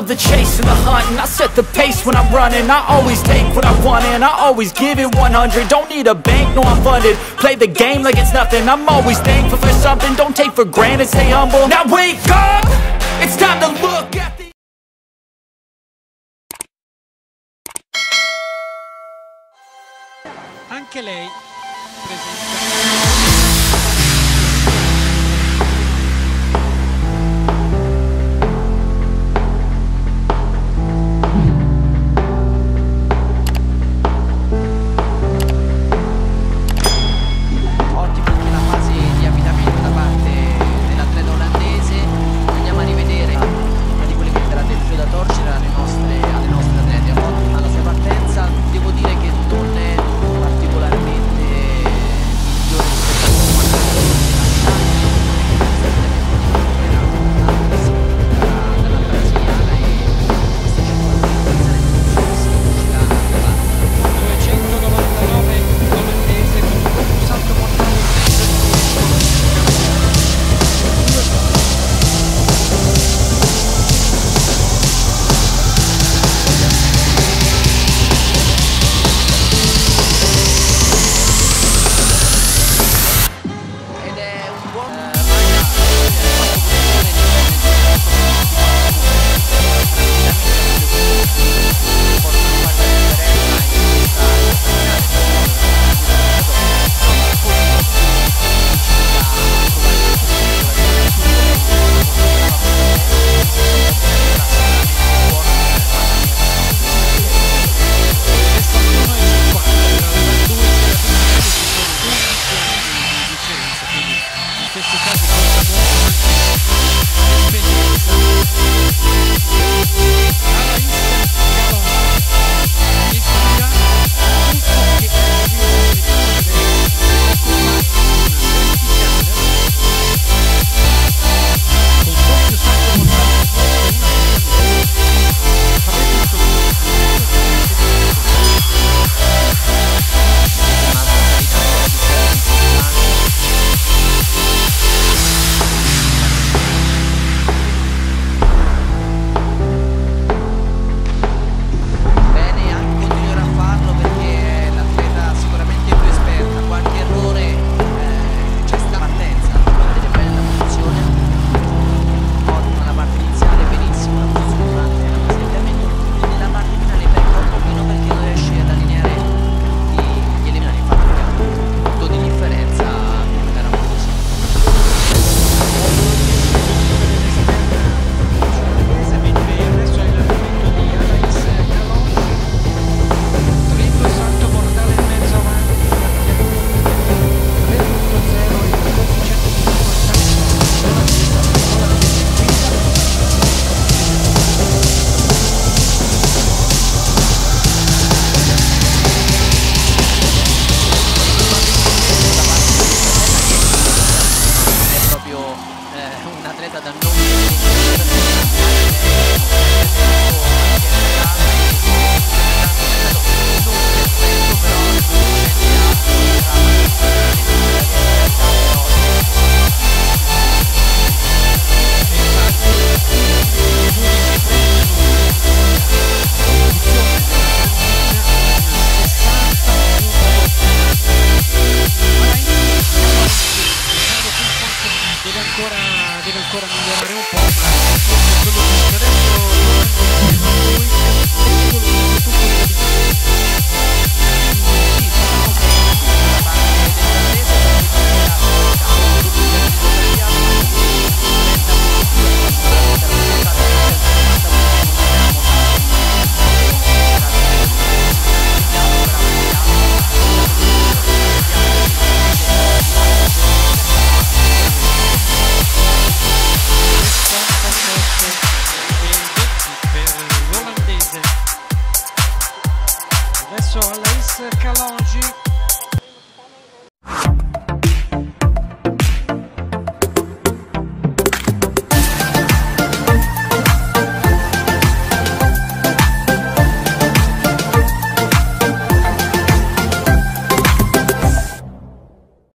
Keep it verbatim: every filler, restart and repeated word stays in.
the chase and the hunt, and I set the pace when I'm running. I always take what I want and I always give it one hundred. Don't need a bank, no I'm funded. Play the game like it's nothing. I'm always thankful for something. Don't take for granted, stay humble. Now wake up, it's time to look at the anche lei presenta. deve ancora migliorare un po', ma forse quello che adesso lui è quello che tu puoi adesso alla Is Kalonji.